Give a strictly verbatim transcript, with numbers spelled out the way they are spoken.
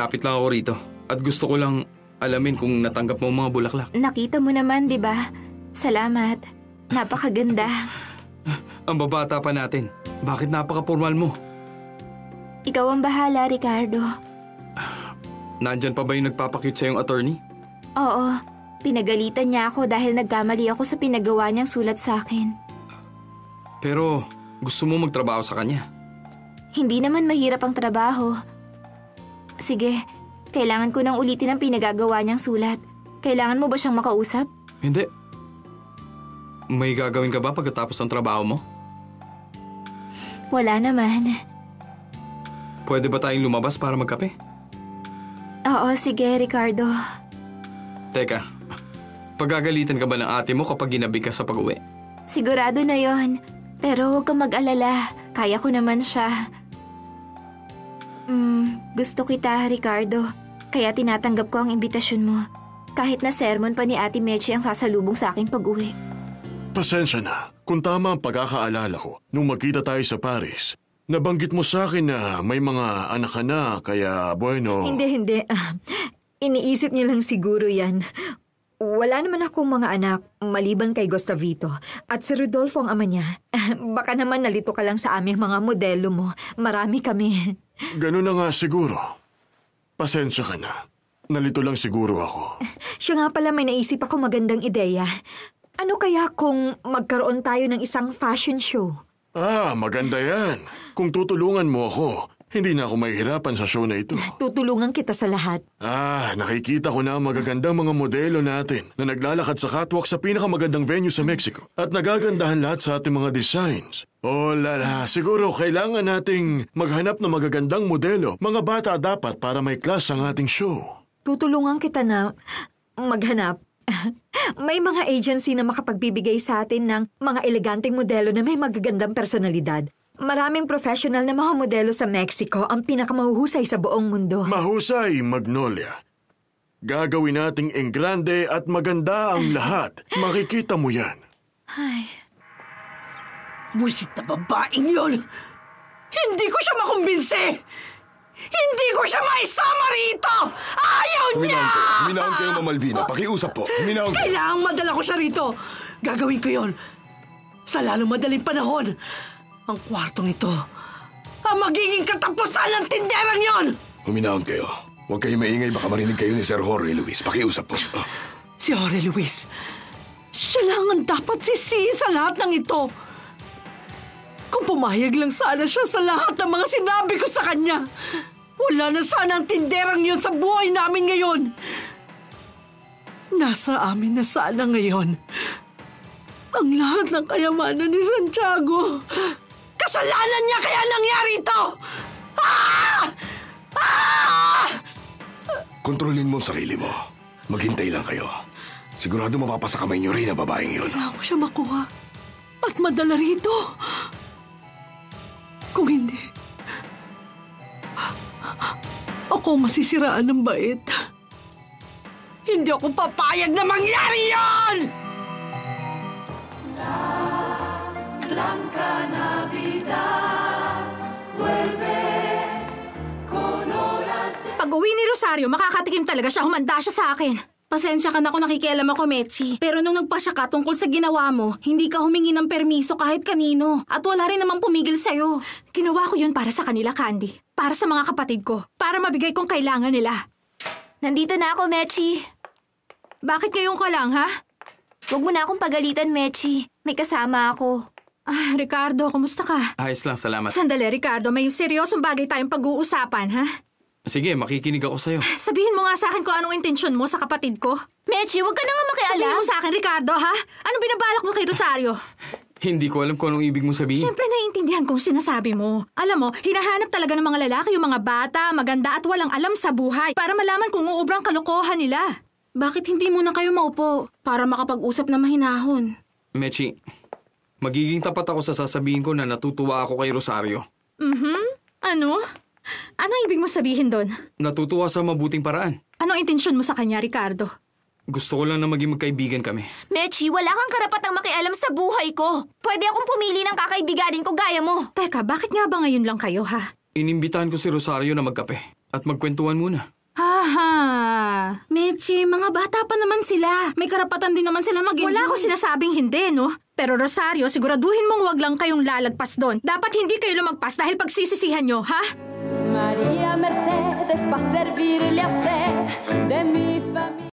Malapit lang ako rito. At gusto ko lang alamin kung natanggap mo ang mga bulaklak. Nakita mo naman, di ba? Salamat. Napakaganda. Ang babata pa natin. Bakit napaka-formal mo? Ikaw ang bahala, Ricardo. Nandyan pa ba yung nagpapakute sa yung attorney? Oo. Pinagalitan niya ako dahil nagkamali ako sa pinagawa niyang sulat sa akin. Pero gusto mo magtrabaho sa kanya? Hindi naman mahirap ang trabaho. Sige, kailangan ko nang ulitin ang pinagagawa niyang sulat. Kailangan mo ba siyang makausap? Hindi. May gagawin ka ba pagkatapos ng trabaho mo? Wala naman. Pwede ba tayong lumabas para magkape? Oo, sige, Ricardo. Teka, pagagalitan ka ba ng ate mo kapag ginabi ka sa pag-uwi? Sigurado na yon. Pero huwag kang mag-alala. Kaya ko naman siya. Hmm, gusto kita, Ricardo. Kaya tinatanggap ko ang imbitasyon mo. Kahit na sermon pa ni Ate Mechi ang sasalubong sa aking pag-uwi. Pasensya na. Kung tama ang pagkakaalala ko, nung magkita tayo sa Paris, nabanggit mo sa akin na may mga anak ka na, kaya bueno... Hindi, hindi. Uh, iniisip niyo lang siguro yan. Wala naman akong mga anak, maliban kay Gustavito. At si Rodolfo ang ama niya. Baka naman nalito ka lang sa aming mga modelo mo. Marami kami. Ganun na nga siguro. Pasensya ka na. Nalito lang siguro ako. Siya nga pala, may naisip ako magandang ideya. Ano kaya kung magkaroon tayo ng isang fashion show? Ah, maganda yan. Kung tutulungan mo ako, hindi na ako mahihirapan sa show na ito. Tutulungan kita sa lahat. Ah, nakikita ko na ang magagandang mga modelo natin na naglalakad sa catwalk sa pinakamagandang venue sa Mexico at nagagandahan lahat sa ating mga designs. Oh lala, siguro kailangan nating maghanap ng magagandang modelo. Mga bata dapat para may class ang ating show. Tutulungan kita na maghanap. May mga agency na makapagbibigay sa atin ng mga eleganteng modelo na may magagandang personalidad. Maraming professional na mga modelo sa Mexico ang pinakamahuhusay sa buong mundo. Mahusay, Magnolia. Gagawin nating enggrande at maganda ang lahat. Makikita mo yan. Ay. Busit na babaeng yun! Hindi ko siya makumbinsi! Hindi ko siya maisama rito! Ayaw niya! Huminahon kayo. Huminahon kayo, Ma'am Malvina. Pakiusap po. Huminahon kayo. Kailangang madala ko siya rito. Gagawin ko yon sa lalong madaling panahon. Ang kwartong ito ang magiging katapusan ng tinderang yon! Huminahon kayo. Huwag kayo maingay. Baka marinig kayo ni Sir Jorge Luis. Pakiusap po. Oh. Si Jorge Luis, siya lang ang dapat sisihin sa lahat ng ito. Kung pumayag lang sana siya sa lahat ng mga sinabi ko sa kanya, wala na sana ang tinderang yun sa buhay namin ngayon. Nasa amin na sana ngayon ang lahat ng kayamanan ni Santiago. Kasalanan niya kaya nangyari ito! Ah! Ah! Kontrolin mo ang sarili mo. Maghintay lang kayo. Sigurado mapapasa kamay niyo rin ang babaeng yun. Kailangan ko siya makuha at madala rito. Kung hindi, ako masisiraan ng bait. Hindi ako papayag na mangyari yon! Pag-uwi ni Rosario, makakatikim talaga siya. Humanda siya sa akin. Pasensya ka na kung nakikialam ako, Mechi. Pero nung nagpasya ka tungkol sa ginawa mo, hindi ka humingi ng permiso kahit kanino. At wala rin namang pumigil sa'yo. Ginawa ko yun para sa kanila, Candy. Para sa mga kapatid ko. Para mabigay kong kailangan nila. Nandito na ako, Mechi. Bakit ngayon ka lang, ha? Huwag mo na akong pagalitan, Mechi. May kasama ako. Ah, Ricardo, kumusta ka? Ayos lang, salamat. Sandali, Ricardo. May seryosong bagay tayong pag-uusapan, ha? Sige, makikinig ako sa'yo. Sabihin mo nga sa akin kung anong intensyon mo sa kapatid ko. Mechi, huwag ka na nga makialam. Sabihin mo sa akin, Ricardo, ha? Anong binabalak mo kay Rosario? Hindi ko alam kung anong ibig mo sabihin. Siyempre, naiintindihan kong sinasabi mo. Alam mo, hinahanap talaga ng mga lalaki yung mga bata, maganda at walang alam sa buhay para malaman kung uubrang kalokohan nila. Bakit hindi muna kayo maupo para makapag-usap na mahinahon? Mechi, magiging tapat ako sa sasabihin ko na natutuwa ako kay Rosario. Mhm. Ano? Anong ibig mo sabihin doon? Natutuwa sa mabuting paraan. Anong intensyon mo sa kanya, Ricardo? Gusto ko lang na maging magkaibigan kami. Mechi, wala kang karapatang makialam sa buhay ko. Pwede akong pumili ng kakaibiganin ko gaya mo. Teka, bakit nga ba ngayon lang kayo, ha? Inimbitahan ko si Rosario na magkape. at magkwentuhan muna. Haha. Mechi, mga bata pa naman sila. May karapatan din naman sila mag-enjoy. Wala akong sinasabing hindi, no? Pero Rosario, siguraduhin mong wag lang kayong lalagpas doon. Dapat hindi kayo lumagpas dahil pagsisisihan nyo, ha? María Mercedes pa servirle a usted de mi familia.